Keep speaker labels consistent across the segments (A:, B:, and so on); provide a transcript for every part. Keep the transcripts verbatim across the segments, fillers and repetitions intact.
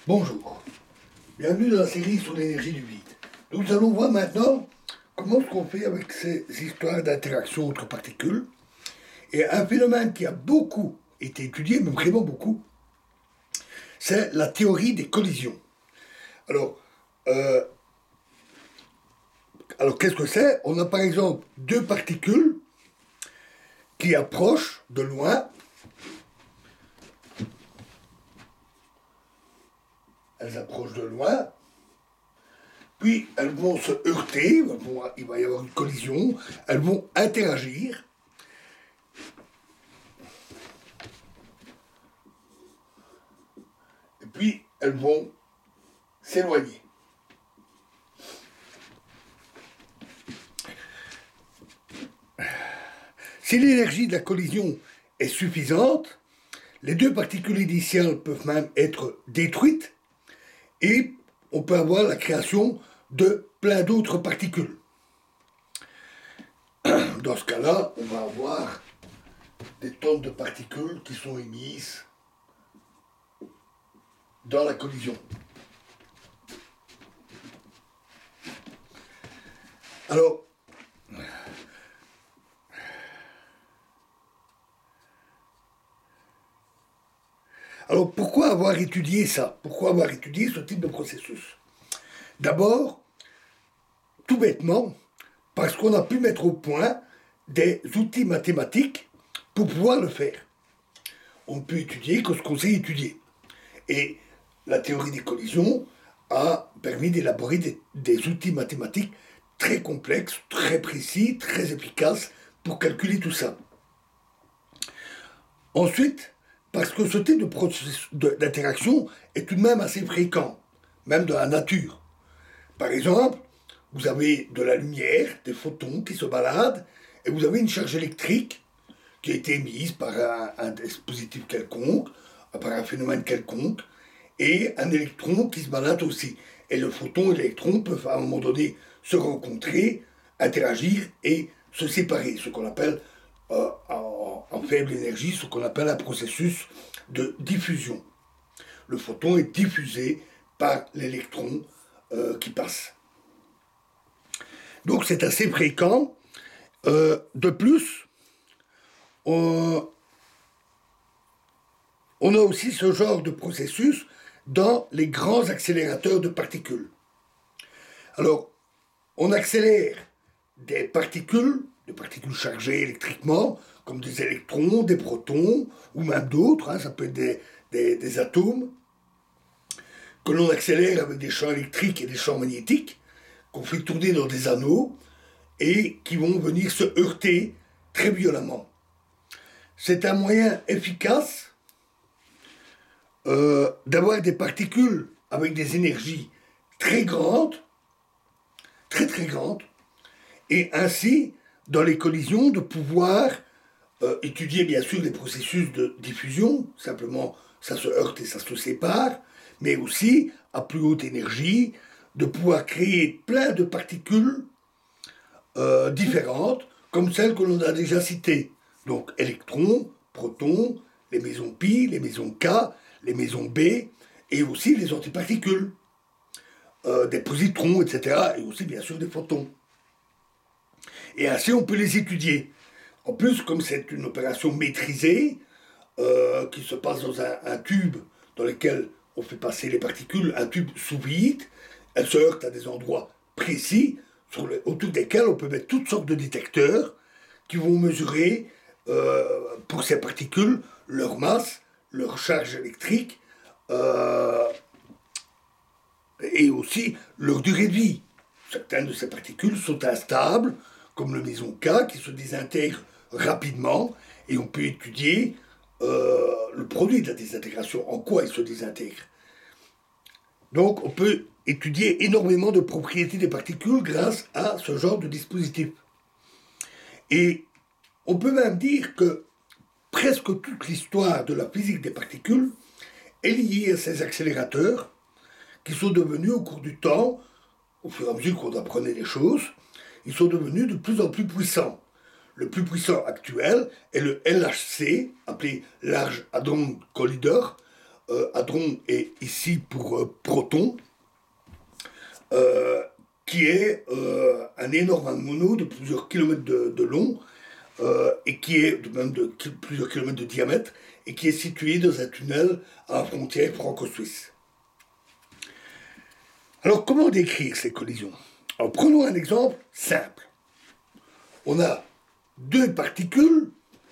A: Bonjour, bienvenue dans la série sur l'énergie du vide. Nous allons voir maintenant comment ce qu'on fait avec ces histoires d'interaction entre particules. Et un phénomène qui a beaucoup été étudié, mais vraiment beaucoup, c'est la théorie des collisions. Alors, euh, alors qu'est-ce que c'est? On a par exemple deux particules qui approchent de loin. Elles approchent de loin, puis elles vont se heurter, il va y avoir une collision, elles vont interagir. Et puis elles vont s'éloigner. Si l'énergie de la collision est suffisante, les deux particules initiales peuvent même être détruites et on peut avoir la création de plein d'autres particules. Dans ce cas-là, on va avoir des tonnes de particules qui sont émises dans la collision. Alors, alors pourquoi avoir étudié ça? Pourquoi avoir étudié ce type de processus? D'abord, tout bêtement, parce qu'on a pu mettre au point des outils mathématiques pour pouvoir le faire. On ne peut étudier que ce qu'on sait étudier. Et la théorie des collisions a permis d'élaborer des, des outils mathématiques très complexes, très précis, très efficaces pour calculer tout ça. Ensuite, parce que ce type de processus d'interaction est tout de même assez fréquent, même dans la nature. Par exemple, vous avez de la lumière, des photons qui se baladent, et vous avez une charge électrique qui a été émise par un, un dispositif quelconque, par un phénomène quelconque, et un électron qui se balade aussi. Et le photon et l'électron peuvent à un moment donné se rencontrer, interagir et se séparer, ce qu'on appelle euh, en, en faible énergie, ce qu'on appelle un processus de diffusion. Le photon est diffusé par l'électron euh, qui passe. Donc c'est assez fréquent. Euh, de plus, on, on a aussi ce genre de processus dans les grands accélérateurs de particules. Alors, on accélère des particules, des particules chargées électriquement, comme des électrons, des protons, ou même d'autres, hein, ça peut être des, des, des atomes, que l'on accélère avec des champs électriques et des champs magnétiques, qu'on fait tourner dans des anneaux, et qui vont venir se heurter très violemment. C'est un moyen efficace euh, d'avoir des particules avec des énergies très grandes, très très grandes, et ainsi, dans les collisions, de pouvoir euh, étudier bien sûr les processus de diffusion, simplement ça se heurte et ça se sépare, mais aussi, à plus haute énergie, de pouvoir créer plein de particules euh, différentes, comme celles que l'on a déjà citées. Donc électrons, protons, les mésons pi, les mésons k, les mésons b, et aussi les antiparticules, euh, des positrons, et cetera, et aussi bien sûr des photons. Et ainsi on peut les étudier. En plus, comme c'est une opération maîtrisée, euh, qui se passe dans un, un tube dans lequel on fait passer les particules, un tube sous vide, elles se heurtent à des endroits précis, sur le, autour desquels on peut mettre toutes sortes de détecteurs qui vont mesurer euh, pour ces particules leur masse, leur charge électrique euh, et aussi leur durée de vie. Certaines de ces particules sont instables, comme le méson K, qui se désintègre rapidement, et on peut étudier euh, le produit de la désintégration, en quoi il se désintègre. Donc on peut étudier énormément de propriétés des particules grâce à ce genre de dispositif. Et on peut même dire que presque toute l'histoire de la physique des particules est liée à ces accélérateurs qui sont devenus au cours du temps, au fur et à mesure qu'on apprenait les choses, ils sont devenus de plus en plus puissants. Le plus puissant actuel est le L H C, appelé Large Hadron Collider, euh, hadron et ici pour euh, proton, euh, qui est euh, un énorme anneau de plusieurs kilomètres de, de long, euh, et qui est de même de plusieurs kilomètres de diamètre, et qui est situé dans un tunnel à la frontière franco-suisse. Alors, comment décrire ces collisions? Alors, prenons un exemple simple. On a deux particules,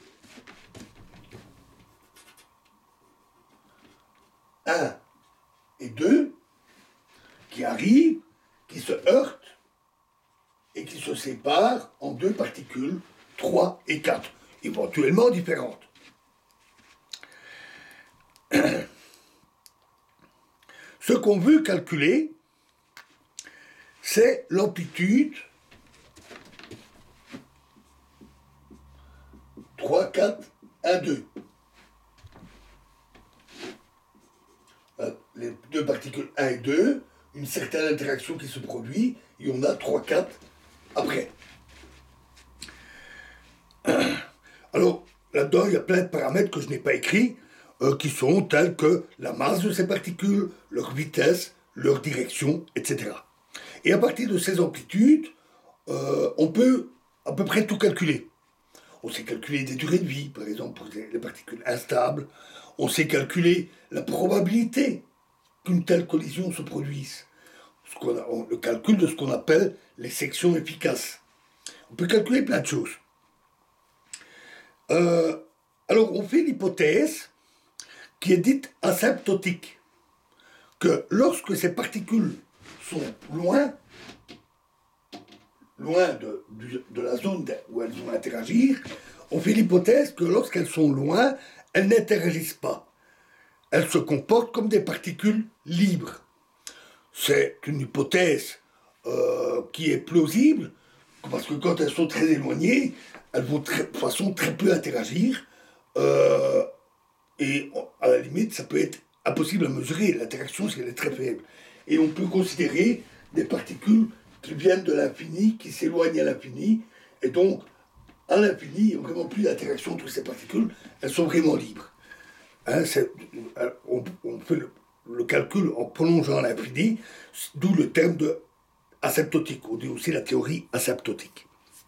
A: un et deux, qui arrivent, qui se heurtent et qui se séparent en deux particules, trois et quatre, éventuellement différentes. Ce qu'on veut calculer, c'est l'amplitude trois, quatre, un, deux. Les deux particules un et deux, une certaine interaction qui se produit, et on a trois, quatre après. Alors, là-dedans, il y a plein de paramètres que je n'ai pas écrits, euh, qui sont tels que la masse de ces particules, leur vitesse, leur direction, et cetera. Et à partir de ces amplitudes, euh, on peut à peu près tout calculer. On sait calculer des durées de vie, par exemple pour les particules instables. On sait calculer la probabilité qu'une telle collision se produise. Ce qu'on a, on, le calcul de ce qu'on appelle les sections efficaces. On peut calculer plein de choses. Euh, alors, on fait l'hypothèse qui est dite asymptotique, que lorsque ces particules sont loin, loin de, de la zone où elles vont interagir, on fait l'hypothèse que lorsqu'elles sont loin, elles n'interagissent pas. Elles se comportent comme des particules libres. C'est une hypothèse euh, qui est plausible, parce que quand elles sont très éloignées, elles vont très, de façon très peu interagir, euh, et à la limite, ça peut être impossible à mesurer, l'interaction si elle est très faible. Et on peut considérer des particules qui viennent de l'infini, qui s'éloignent à l'infini, et donc à l'infini, il n'y a vraiment plus d'interaction entre ces particules, elles sont vraiment libres. Hein, on, on fait le, le calcul en prolongeant à l'infini, d'où le terme de asymptotique, on dit aussi la théorie asymptotique.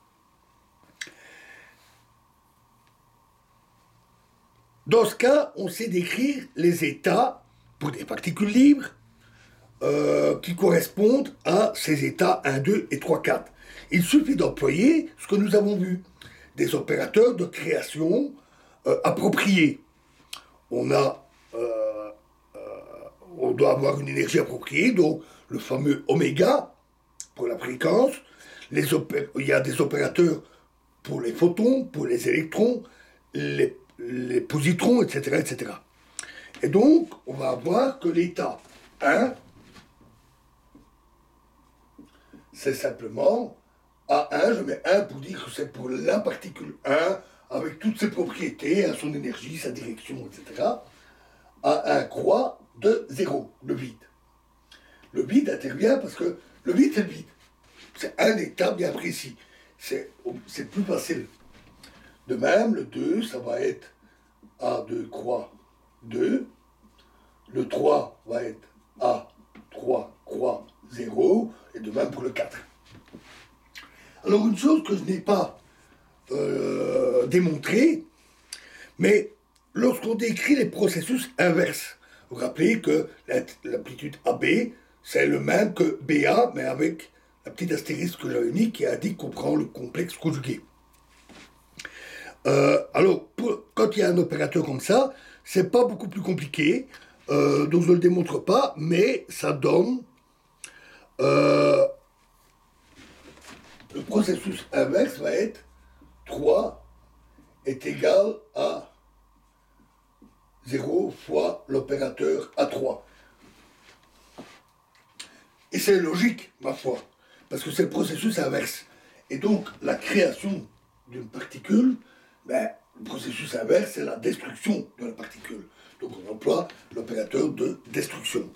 A: Dans ce cas, on sait décrire les états pour des particules libres euh, qui correspondent à ces états un, deux et trois, quatre. Il suffit d'employer ce que nous avons vu, des opérateurs de création euh, appropriés. On a, euh, euh, on doit avoir une énergie appropriée, donc le fameux oméga pour la fréquence. Les opé- il y a des opérateurs pour les photons, pour les électrons, les les positrons, et cetera, et cetera. Et donc, on va voir que l'état un, c'est simplement A un, je mets un pour dire que c'est pour la particule un, avec toutes ses propriétés, son énergie, sa direction, et cetera. A un croît de zéro, le vide. Le vide intervient parce que le vide, c'est le vide. C'est un état bien précis. C'est, c'est plus facile. De même, le deux, ça va être A deux croix deux. Le trois va être A trois croix zéro. Et de même pour le quatre. Alors, une chose que je n'ai pas euh, démontrée, mais lorsqu'on décrit les processus inverses, vous vous rappelez que l'amplitude A B, c'est le même que B A, mais avec la petite astérisque que j'avais mis qui indique qu'on prend le complexe conjugué. Euh, alors, pour, quand il y a un opérateur comme ça, c'est pas beaucoup plus compliqué, euh, donc je ne le démontre pas, mais ça donne euh, le processus inverse va être trois est égal à zéro fois l'opérateur A trois. Et c'est logique, ma foi, parce que c'est le processus inverse. Et donc, la création d'une particule, ben, le processus inverse, c'est la destruction de la particule. Donc on emploie l'opérateur de destruction.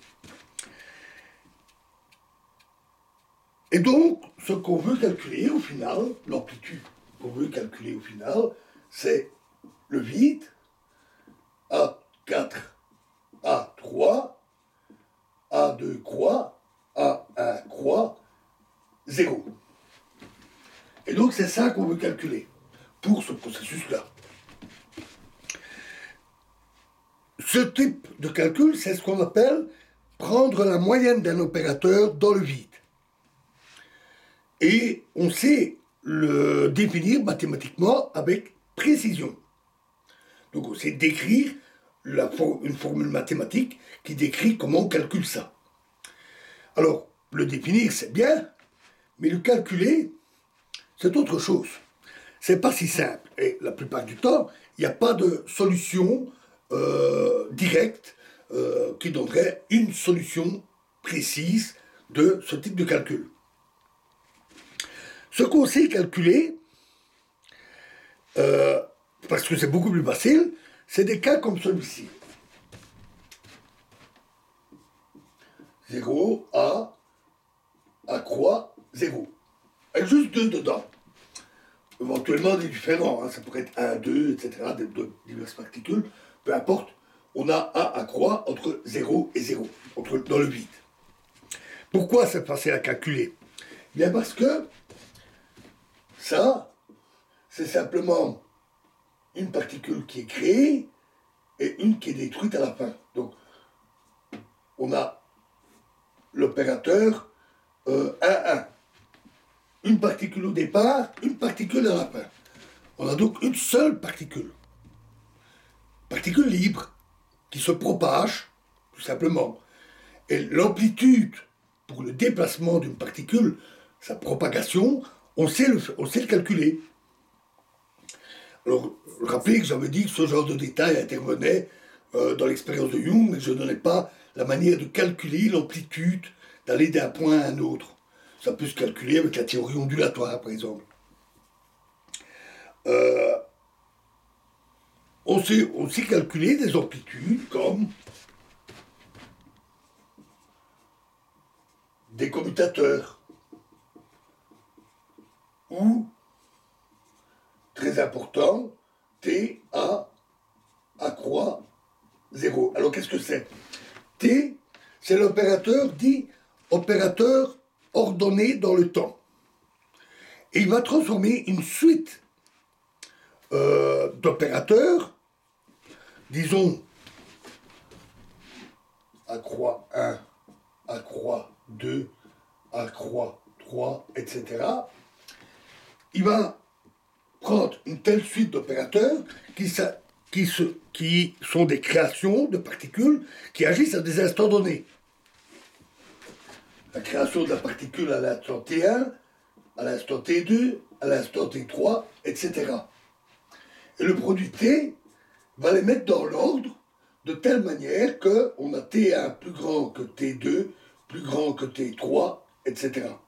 A: Et donc, ce qu'on veut calculer au final, l'amplitude qu'on veut calculer au final, c'est le vide A quatre, A trois, A deux croix, A un croix, zéro. Et donc c'est ça qu'on veut calculer pour ce processus-là. Ce type de calcul, c'est ce qu'on appelle prendre la moyenne d'un opérateur dans le vide. Et on sait le définir mathématiquement avec précision. Donc on sait décrire la for- une formule mathématique qui décrit comment on calcule ça. Alors, le définir, c'est bien, mais le calculer, c'est autre chose. C'est pas si simple. Et la plupart du temps, il n'y a pas de solution euh, directe euh, qui donnerait une solution précise de ce type de calcul. Ce qu'on sait calculer, euh, parce que c'est beaucoup plus facile, c'est des cas comme celui-ci. zéro, A, A croix, zéro. Avec juste deux dedans. Éventuellement des différents, hein, ça pourrait être un, deux, et cetera, de, de diverses particules. Peu importe, on a A à croix entre zéro et zéro, entre, dans le vide. Pourquoi c'est facile à calculer? Bien parce que ça, c'est simplement une particule qui est créée et une qui est détruite à la fin. Donc, on a l'opérateur euh, un, un. Une particule au départ, une particule à la fin. On a donc une seule particule. Particule libre, qui se propage, tout simplement. Et l'amplitude pour le déplacement d'une particule, sa propagation, on sait le, on sait le calculer. Alors, rappelez que j'avais dit que ce genre de détail intervenait euh, dans l'expérience de Young, mais je ne donnais pas la manière de calculer l'amplitude, d'aller d'un point à un autre. Ça peut se calculer avec la théorie ondulatoire, par exemple. Euh, on, sait, on sait calculer des amplitudes comme des commutateurs ou, très important, T, A, A croix, zéro. Alors qu'est-ce que c'est? T, c'est l'opérateur dit opérateur ordonné dans le temps. Et il va transformer une suite euh, d'opérateurs, disons A croix un, A croix deux, A croix trois, et cetera. Il va prendre une telle suite d'opérateurs qui, qui, se, qui sont des créations de particules qui agissent à des instants donnés. La création de la particule à l'instant T un, à l'instant T deux, à l'instant T trois, et cetera. Et le produit T va les mettre dans l'ordre de telle manière qu'on a T un plus grand que T deux, plus grand que T trois, et cetera.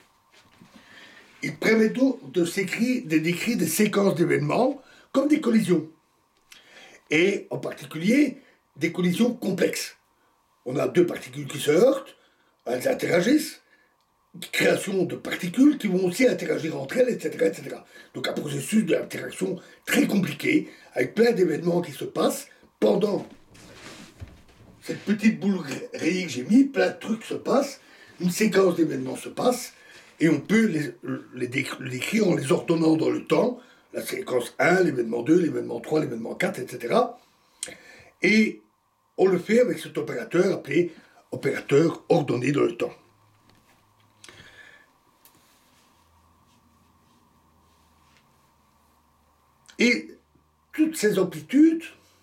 A: Il permet donc de, de décrire des séquences d'événements comme des collisions. Et en particulier, des collisions complexes. On a deux particules qui se heurtent, elles interagissent, création de particules qui vont aussi interagir entre elles, et cetera, et cetera. Donc un processus d'interaction très compliqué, avec plein d'événements qui se passent pendant cette petite boule rayée que j'ai mis, plein de trucs se passent, une séquence d'événements se passe, et on peut les, les décrire en les ordonnant dans le temps, la séquence un, l'événement deux, l'événement trois, l'événement quatre, et cetera. Et on le fait avec cet opérateur appelé opérateur ordonné dans le temps. Et toutes ces amplitudes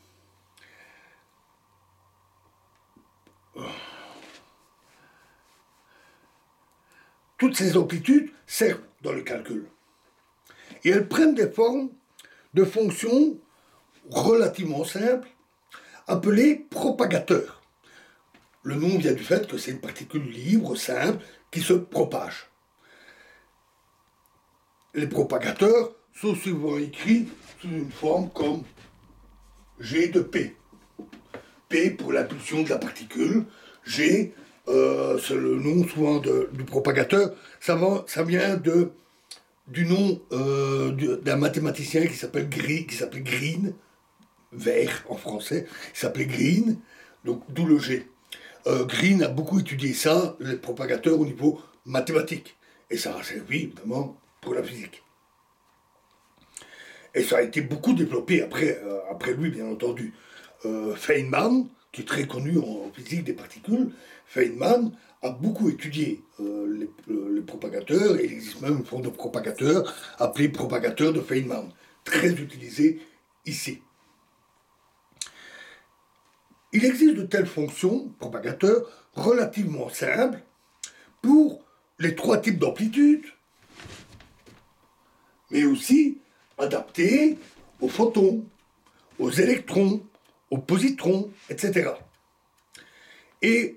A: toutes ces amplitudes servent dans le calcul. Et elles prennent des formes de fonctions relativement simples, appelées propagateurs. Le nom vient du fait que c'est une particule libre, simple, qui se propage. Les propagateurs sont souvent écrits sous une forme comme G de P. P pour l'impulsion de la particule, G, euh, c'est le nom souvent de, du propagateur, ça, va, ça vient de, du nom euh, d'un mathématicien qui s'appelle Green, qui s'appelait Green, vert en français, il s'appelait Green, Donc, d'où le G. Euh, Green a beaucoup étudié ça, les propagateurs au niveau mathématique. Et ça a servi, évidemment, pour la physique. Et ça a été beaucoup développé après, euh, après lui, bien entendu. Euh, Feynman, qui est très connu en physique des particules, Feynman a beaucoup étudié euh, les, euh, les propagateurs, et il existe même une forme de propagateur appelé propagateur de Feynman, très utilisé ici. Il existe de telles fonctions, propagateurs, relativement simples pour les trois types d'amplitudes, mais aussi adaptées aux photons, aux électrons, aux positrons, et cetera. Et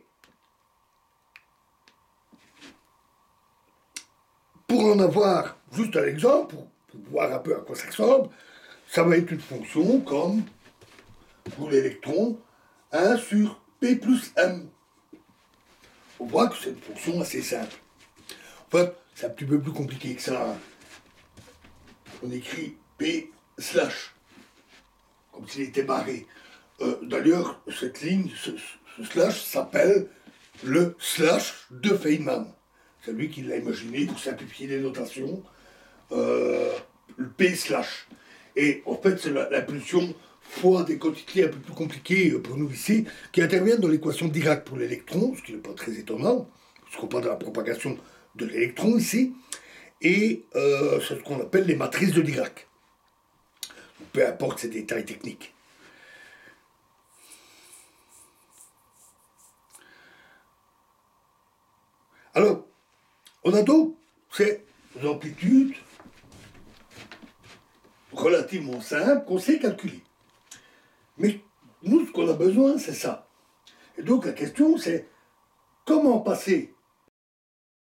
A: pour en avoir juste un exemple, pour, pour voir un peu à quoi ça ressemble, ça va être une fonction comme, pour l'électron, un sur P plus M. On voit que c'est une fonction assez simple. En fait, c'est un petit peu plus compliqué que ça. On écrit P slash, comme s'il était barré. Euh, D'ailleurs, cette ligne, ce, ce slash s'appelle le slash de Feynman. C'est lui qui l'a imaginé pour simplifier les notations. Euh, le P slash. Et en fait, c'est l'impulsion fois des quantités un peu plus compliquées pour nous ici, qui interviennent dans l'équation Dirac pour l'électron, ce qui n'est pas très étonnant, puisqu'on parle de la propagation de l'électron ici, et euh, c'est ce qu'on appelle les matrices de Dirac. Peu importe ces détails techniques. Alors, on a donc ces amplitudes relativement simples qu'on sait calculer. Mais nous, ce qu'on a besoin, c'est ça. Et donc la question, c'est comment passer